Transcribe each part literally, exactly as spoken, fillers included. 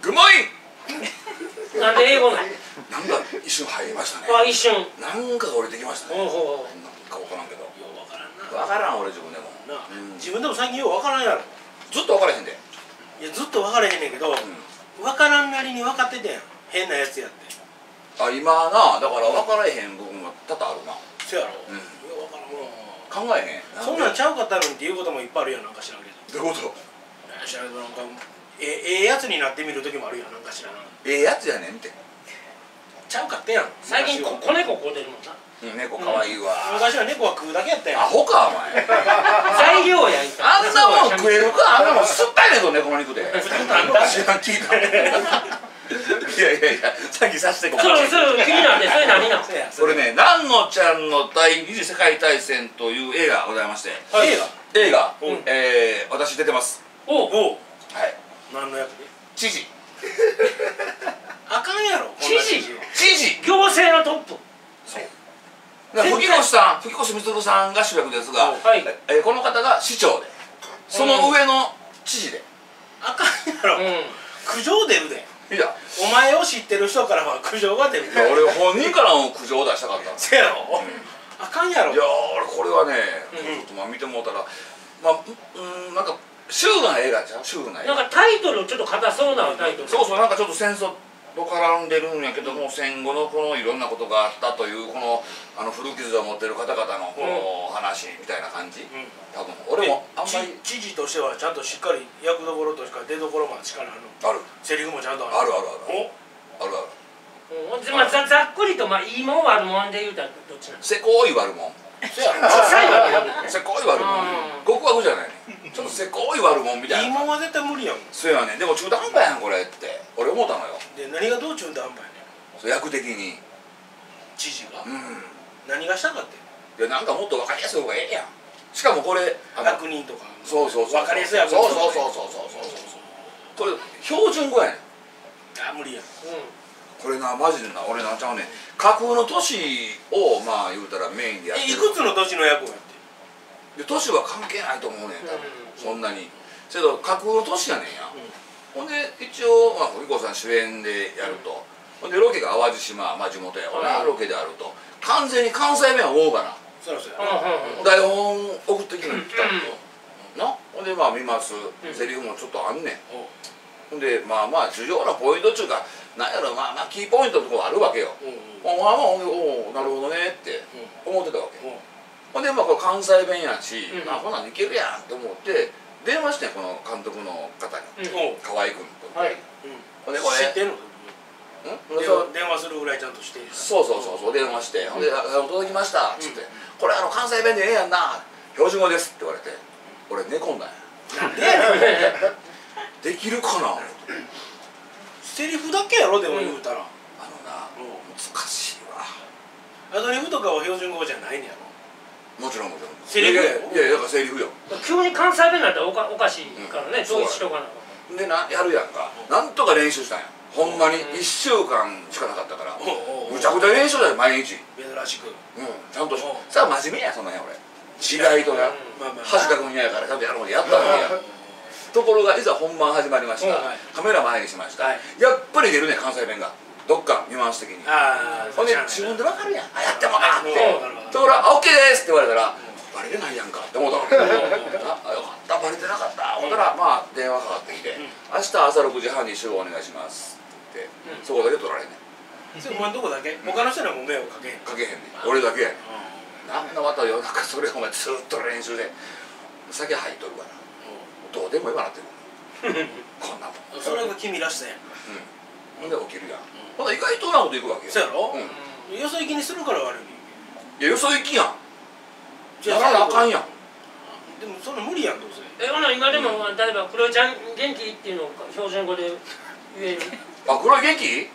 グッモイン。 なんで英語なん？ なんか一瞬入りましたね。 あ、一瞬。 なんかが降りてきましたね。 ほうほう。 なんかわからんけど。 ようわからんな。 わからん俺自分でも。 な、自分でも最近ようわからんやろ。 ずっとわからへんで。 いやずっとわからへんねんけど、わからんなりに分かっててん。変なやつやって。 あ、今な、だからわからへん部分が多々あるな。 そやろ。 うん。 ようわからんもん。 考えへん。 そんなんちゃうかったのにっていうこともいっぱいあるやん、なんか知らんけど。 どういうこと？ 知らんけどなんかええやつになってみる時もあるやん、なんか知らん。 ええやつやねんって。 ちゃうかったやん。 最近子猫飼うてるもんな。 うん、猫可愛いわ。 昔は猫は食うだけやったやん。 アホかお前。 材料やんか。 あんなもん食えるか。あんなもん酸っぱいねんぞ猫の肉で。 食ったことあんのか。 知らん聞いた。いやいやいや、さっきさしてこそうそう気になってそれ何なの？ これね、なんのちゃんの第二次世界大戦という映画ございまして。 映画。 映画、 うんえー、私出てます。 おう。 おう。 はい。 何の役で？ 知事。 あかんやろ。 知事。 知事。 行政のトップ。 そう。だから吹越さん、吹越光さんが主役ですが、 はい。 えーこの方が市長で、その上の知事で。 あかんやろ。 うん。 苦情出るで。 いや、 お前を知ってる人からは苦情が出るで。 俺本人からの苦情を出したかったんです。 せやろ。あかんやろ。 いやー、俺これはね、 うんちょっとまあ見てもうたら、まあ、うん、なんかシュールな映画じゃん、シュールな映画。 なんかタイトルちょっと硬そうなタイトル。 そうそう、なんかちょっと戦争と絡んでるんやけども、戦後のこのいろんなことがあったというこのあの古傷を持ってる方々のこの話みたいな感じ。 うん。 多分俺もあんまり知事としてはちゃんとしっかり役どころとしか出どころまで力あるの。 あるセリフもちゃんとあるあるあるあお。 るある。 うん。まあざざっくりとまあいいもん悪もんで言うたらどっちなん？ せこい悪もん。 そやろ。 小さい悪もんね。 せこい悪もん。極悪じゃないね。ちょっとせこい悪もんみたいな。 いいもんは絶対無理やもん。 そうやね。でも中途半端やんこれって俺思ったのよ。 で何がどう中途半端やねん。 そう役的に。 知事がうん。 何がしたかって。 いやなんかもっと分かりやすい方がええやん。しかもこれあの悪人とか。 そうそうそう。 分かりやすい役そうそうそうそうそうそうそう。これ標準語やねん。 あ無理や。 これなマジでな俺なんちゃうねん。架空の都市をまあ言うたらメインでやってえいる。 くつの年の役をやって。 で都市は関係ないと思うねん多分、 うんそんなに。けど架空の都市やねんや。ほんで一応まあふみこさん主演でやると。ほんでロケが淡路島、まあ地元やわな、 うんロケであると。完全に関西弁は思うかな。 そらそうやうんうんうん。 台本送ってきてきたのと。なほんでまあ見ます。セリフもちょっとあんねん。 おうほんでまあまあ重要なポイントっちゅうかなんやろまあまあキーポイントのとこあるわけよ。 おうまあまあおおなるほどねって思ってたわけ。 おうほんでまあこれ関西弁やし、 うんまあこんなんいけるやんと思って電話してんこの監督の方に、 うんおう河合君と。 はい。 ほんでこれ知ってんのん電そう話電話するぐらいちゃんとしてる。 そうそうそうそう電話して、ほんで「あ届きました」っつって「これあの関西弁でええやんな標準語です」って言われて俺寝込んだんや。 なんでやねん。 できるかな思ってセリフだけやろでも言うたら。 あのな難しいわ。 アドリブとかは標準語じゃないねやろ。 もちろんもちろんセリフいやいやいやだからセリフよ。 急に関西弁になったらおかおかしいからね。統一しとかな。 でなやるやんか、なんとか練習したんやほんまにいっしゅうかんしかなかったから、 おうおうおうむちゃくちゃ練習だよ毎日。 珍しく。 うんちゃんとしおうさあ真面目やその辺俺意外となまあまあ。 橋田君やからちゃんとやるまでやったのにやところがいざ本番始まりました、 はいカメラ前にしました、 はいやっぱり出るね関西弁がどっかニュアンス的に。 ああ。 ほんで自分で分かるやんあやってもらってうんところが「オッケーです」って言われたらバレてないやんかって思ったの。あよかったバレてなかったほんだらまあ電話かかってきて「明日朝ろくじはんに集合お願いします」って言ってそこだけ取られんねん。 それお前んとこだけ他の人にはもう迷惑かけへん。 かけへんねん俺だけやねん。なんだまた夜中それお前ずっと練習で酒入っとるからどうでもよくなってるこんなもん。 それが君らしさやん。 ほんで起きるやん。ほんで意外とうまいこといくわけよ。 そうやろ。 うんよそ行きにするから悪い。 いやよそ行きやん。 じゃならなあかんやん。 でもそんな無理やんどうせ。 えほな今でも例えばクロちゃん元気っていうのを標準語で言える。 あ黒い元気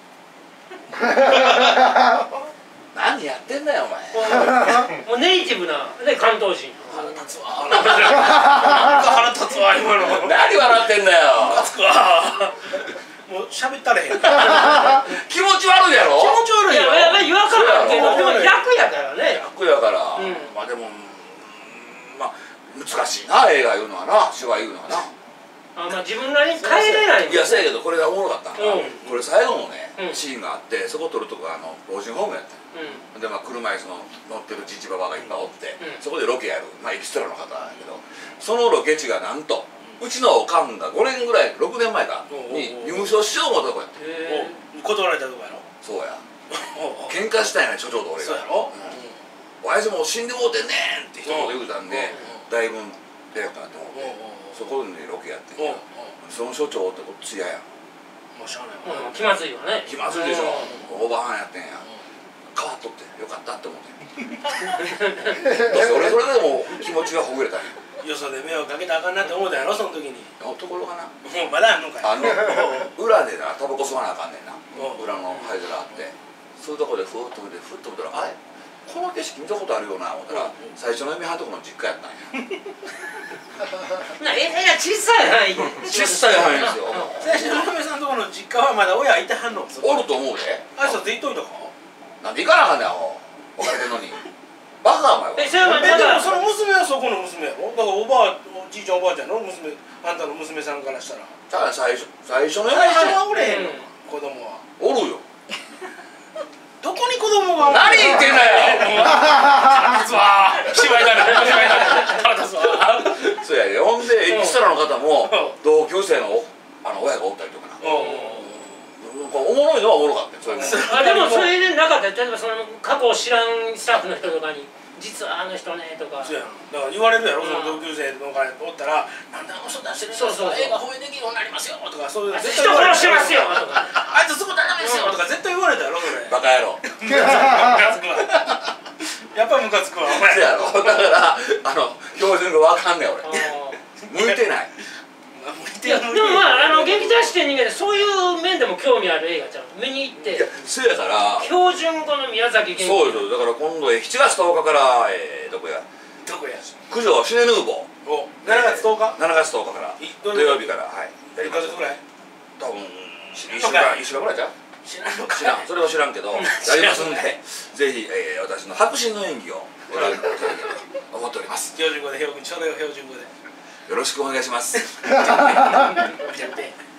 何やってんだよお前。 もうネイティブなね関東人。 腹立つわ。腹立つわ今の。 何笑ってんだよ。 腹立つわ。もう喋ったれへん。気持ち気持ち悪いやろ。 いや悪いよ。 やっぱり違和感あるけどでも役やからね。 役やから、 うんまあでもまあ難しいな映画いうのはな芝居いうのはな。 あ、まあ自分なりに変えれないいやそうやけどこれがおもろかったんが、 うんこれ最後のね、 うんシーンがあってそこ撮るとこがあの老人ホームやったんやうんで、まあ、車椅子の乗ってるじじばばがいっぱいおって、 うんそこでロケやる、まあ、エキストラの方やけどそのロケ地がなんとうちのおかんがごねんぐらいろくねんまえかに入所しよう思ったとこやった。 へお断られたとこやろ。 そうやおお喧嘩したんやね所長と俺がそうやろ。 「おやじもう死んでもうてんねん!」って一言言うたんでだいぶ出ようかなと思ってそこでロケやってんやその所長ってこっち嫌やんもうしゃあないえ、 わ。 気まずいわね。 気まずいでしょオーバーハンやってんや変わっとってよかったって思ってだって俺それでも気持ちがほぐれたんやよそで迷惑かけたらあかんなって思うたやろその時に。 ところがなもうまだあんのかい。 あの裏でなタバコ吸わなあかんねんなうん裏の灰皿あってそういうとこでふーっと見てふっと見たらあれこの景色見たことあるよな思ったら最初の嫁はんとこの実家やったんやなええら小さい範囲で。 小さい範囲ですよ最初の嫁さんとこの実家はまだ親いてはんの。 おると思うであいつは絶対いといたか。 なんで行かなあかんねんアホ別れてんのにバカお前はえ、それはえでもまだその娘はそこの娘やろ。だからおばあおじいちゃんおばあちゃんの娘あんたの娘さんからしたら。 だから最初最初の嫁最初はんやはおれへんのか子供は。 おるよどこに子供がおるの。 何言ってんだよ腹立つわ。芝居だな芝居だな。腹立つわ。 そうやでほんでエキストラの方も同級生のあの親がおったりとかなおうなんかおもろいのはおもろかったよそれもあ、でもそれでなかったら、例えばその過去を知らんスタッフの人とかに実はあの人ねとか。 そうやん。だから言われるやろその同級生のからおったらなんであの人出してるんですかそうそうそう映画放映できるようになりますよとかそういう人殺してますよとか。 あいつすぐダメですよとか絶対言われたやろそれ。 バカ野郎ムカつくわ。やっぱムカつくわお前。 そうやろだからあの標準がわかんねん俺あ向いてないーいやでもまああの劇団四天人間でそういう面でも興味ある映画ちゃう見に行っていやそうやから標準語の宮崎元気そうですだから今度しちがつとおかからえーどこやどこや。 九条シネヌーボーおしちがつとおか。 しちがつとおかからい土曜日からはいやりますいっかげつぐらい。 多分いっしゅうかんいっしゅうかんぐらいちゃう知らんのかい。 知らんそれは知らんけどやりますんでぜひ、えー、私の迫真の演技をご覧いただければと思っております標準語で標準ちょうどよ標準語で。 よろしくお願いしますやって。